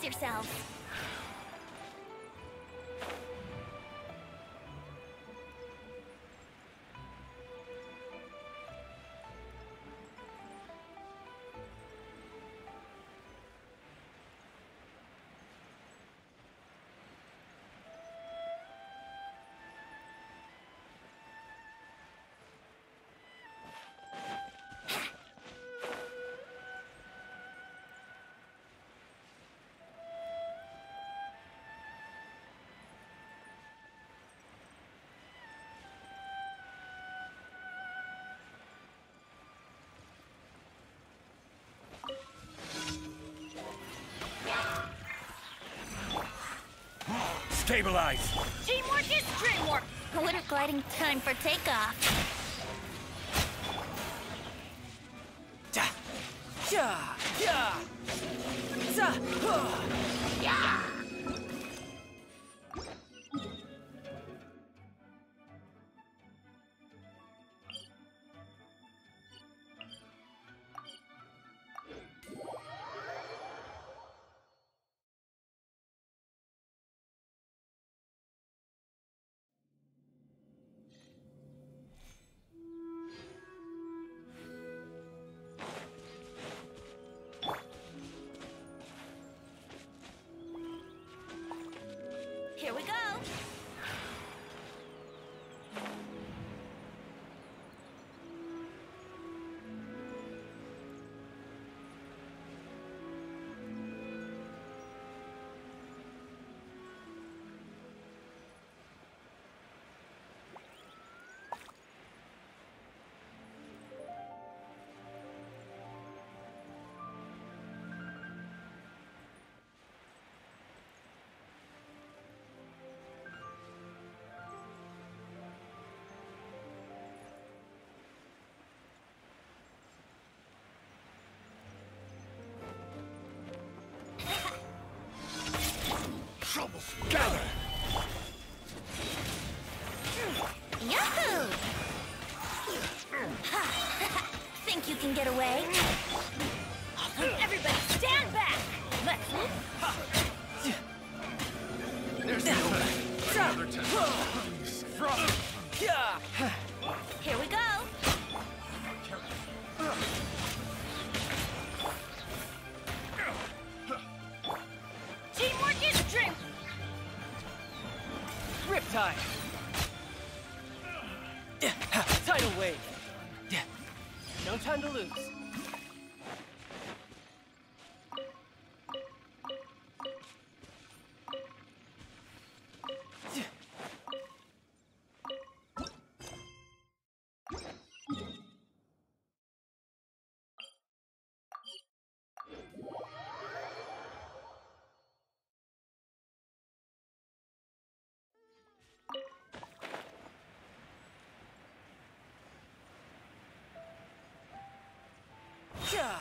Brace yourselves. Stabilize! Teamwork is dreamwork! Winter gliding time for takeoff. Ja! Ja! Ja! Za! Yeah! Here we go! Trouble! Gather! Yahoo! Think you can get away? Everybody stand back! Let's move! There's no another From! Ja! Here we go! Teamwork is dream! Riptide! Tidal wave! No time to lose. Ja!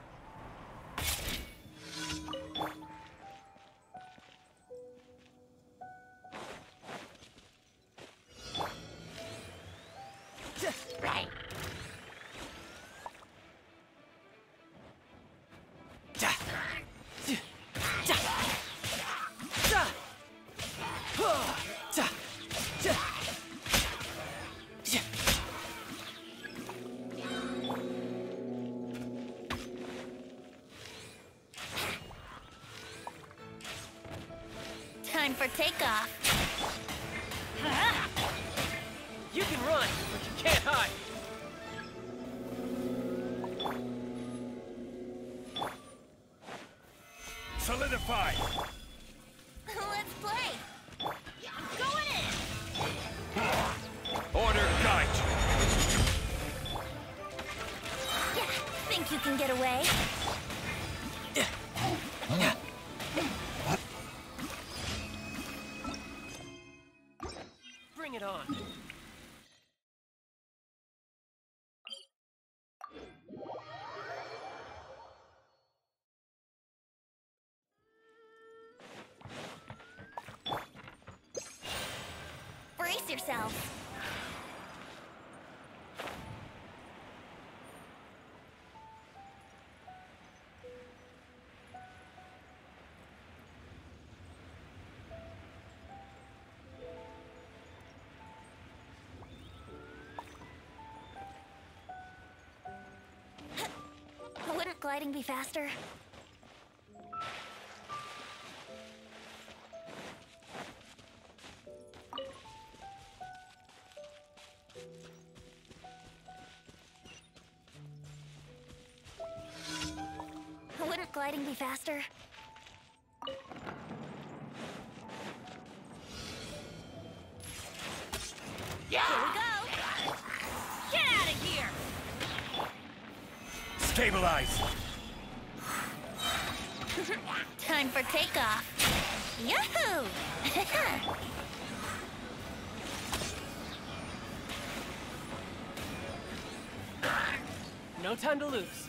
Right. Ja! Ja! Ja! Ja! Ja! Ja! Time for takeoff. You can run, but you can't hide. Solidify! Let's play! Going in! Order guide! Yeah, think you can get away? Bring it on. Brace yourselves. gliding be faster? Wouldn't gliding be faster? Yeah! Here we go! Get out of here! Stabilize! Time for takeoff! Yahoo! No time to lose.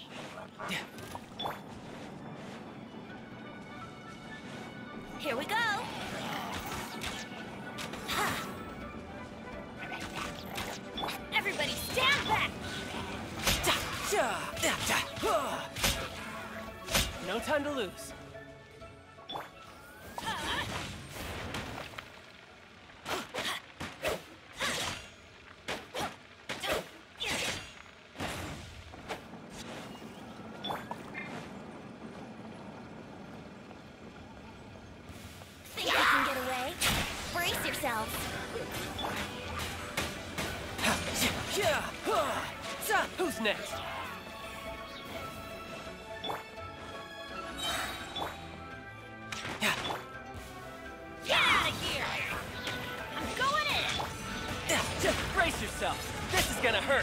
Here we go! Ha. Everybody stand back! No time to lose. Think you can get away? Brace yourselves! Who's next? Get out of here! I'm going in! Just brace yourself. This is gonna hurt.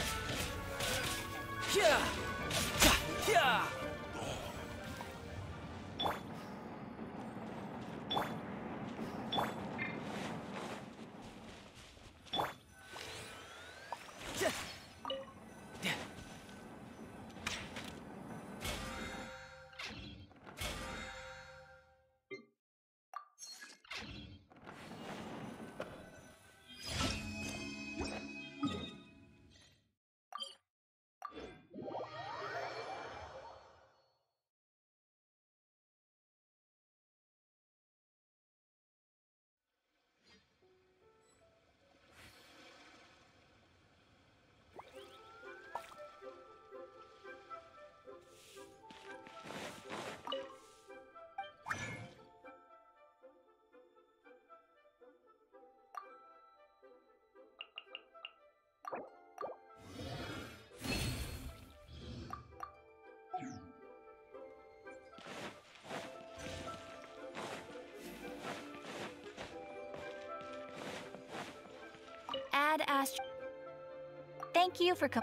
Add Astro. Thank you for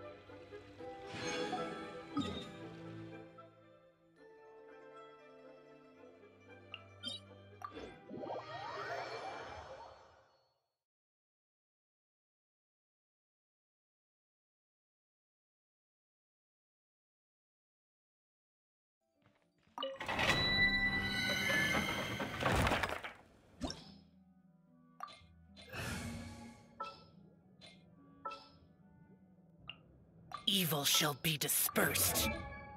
Evil shall be dispersed.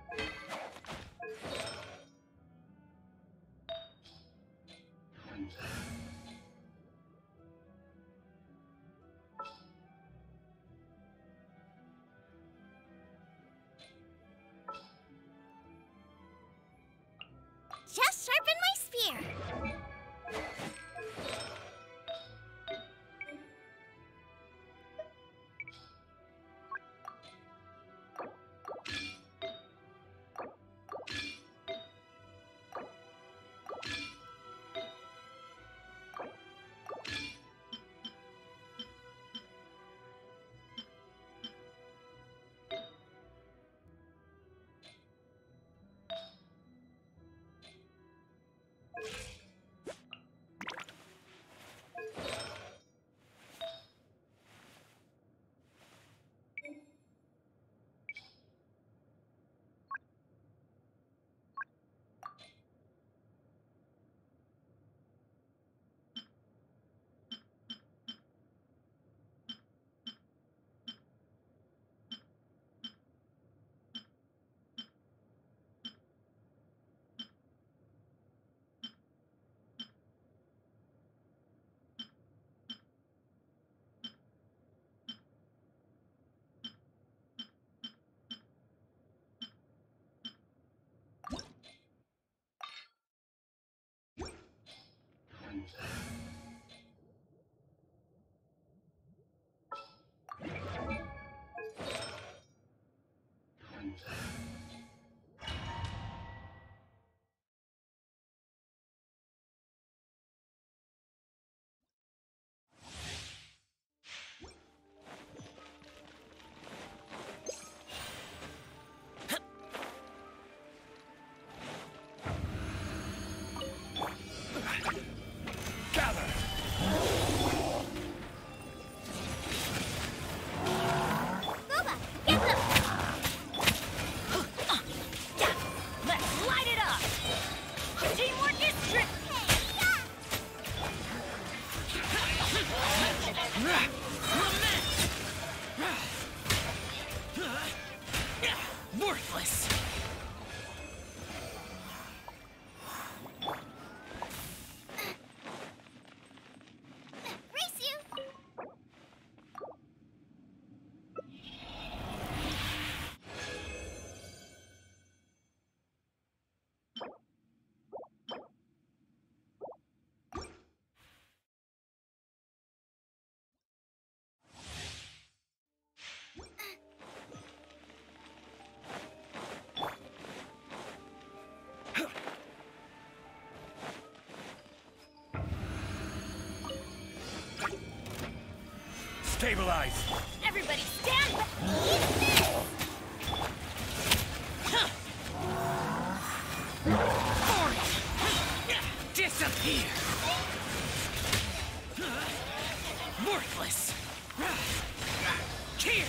Just sharpen my spear! Stabilize. Everybody stand back. Eat this! Disappear! Worthless! Here!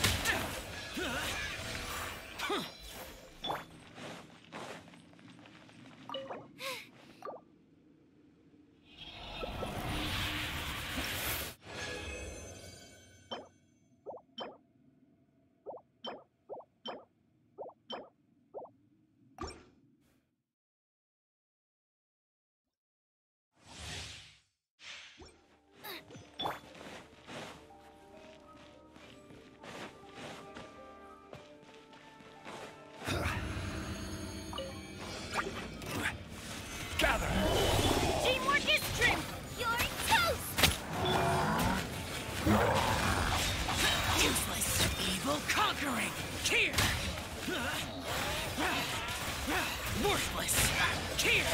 Gather. Teamwork is strength. You're toast! Useless! Evil conquering! Here! Worthless! Here!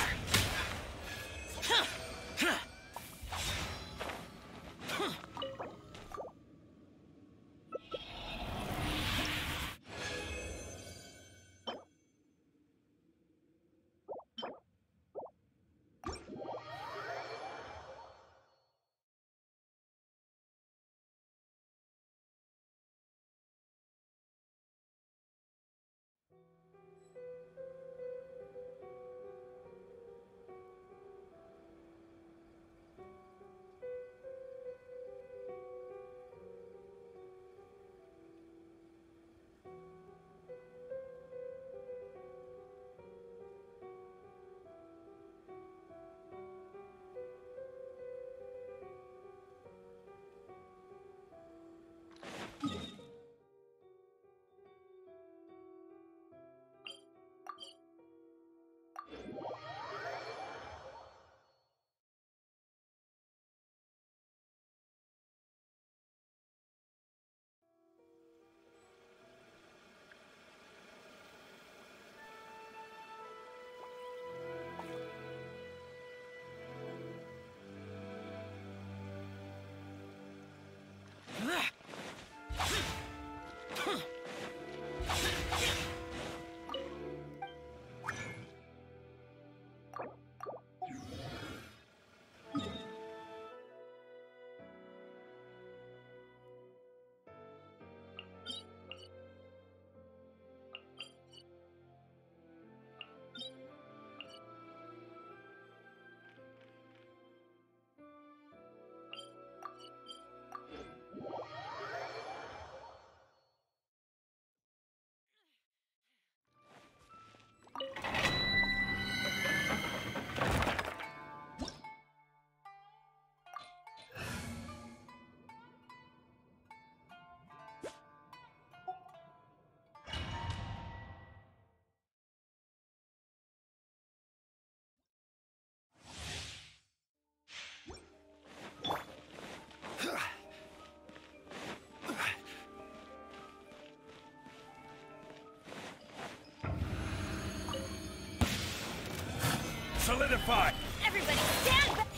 Solidify. Everybody stand back.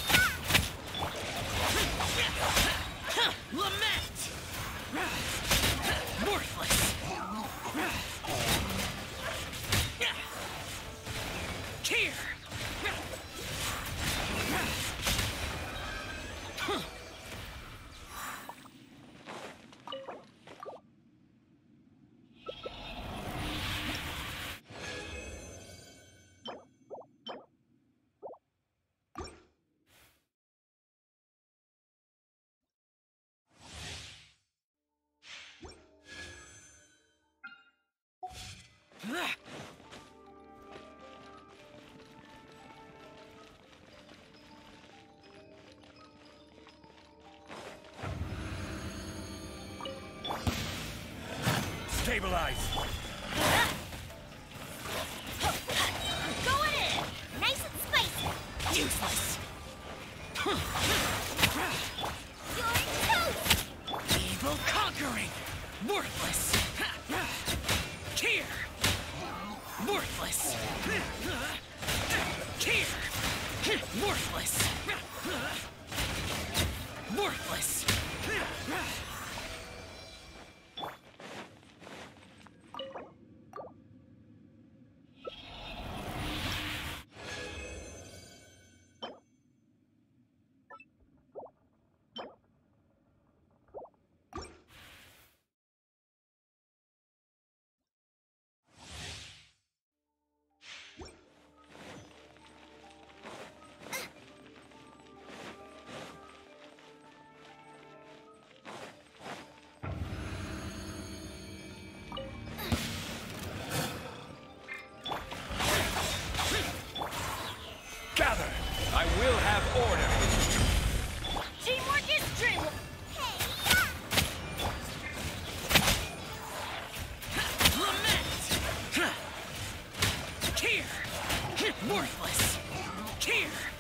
Lament! Worthless! Here! Stabilize. Going in. Nice and spicy. Useless! You're toast! Evil conquering! Worthless! Here! Worthless! Here! Worthless! Worthless! Gather! I will have order! Teamwork is dream. Lament! Here! Worthless! Here!